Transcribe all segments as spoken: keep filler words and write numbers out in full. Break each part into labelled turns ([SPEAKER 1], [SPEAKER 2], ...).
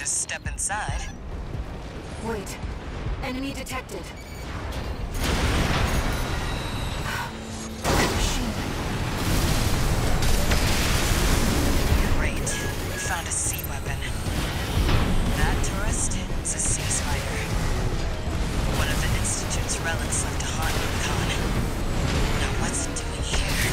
[SPEAKER 1] just step inside.
[SPEAKER 2] Wait. Enemy detected.
[SPEAKER 1] Great. We found a sea weapon. That tourist is a sea spider. One of the Institute's relics left to haunt Khan. Now what's it doing here?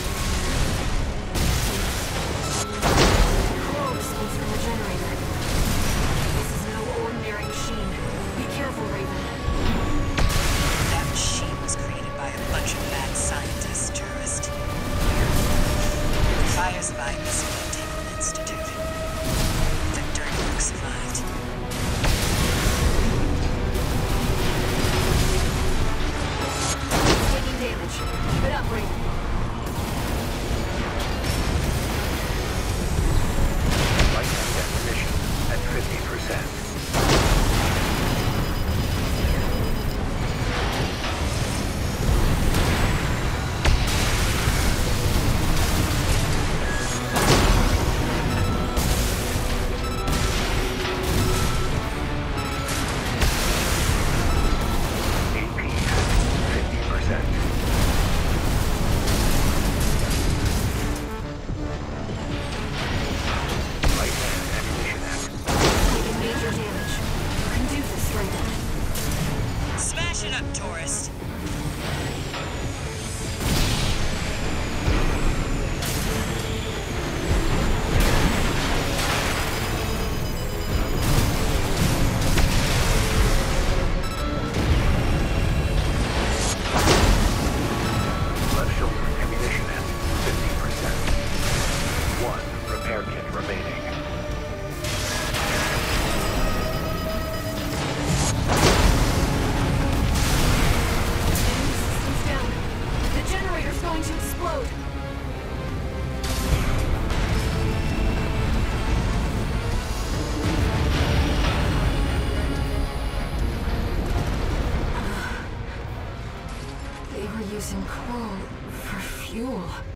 [SPEAKER 2] Control response from the generator. This is no ordinary machine. Be careful, Raven.
[SPEAKER 1] That machine was created by a bunch of mad scientists, tourist. The fires of Ibis Taken Institute. The dirty work survived.
[SPEAKER 2] Taking damage. Keep it up, Raven.
[SPEAKER 3] Lightning definition at fifty percent.
[SPEAKER 2] Taking major damage. You can do this, Raven.
[SPEAKER 1] Smash it up, tourist!
[SPEAKER 3] Left shoulder ammunition at fifty percent. One repair kit remaining.
[SPEAKER 2] Enemy systems down. The generator's going to explode. They were using coal for fuel.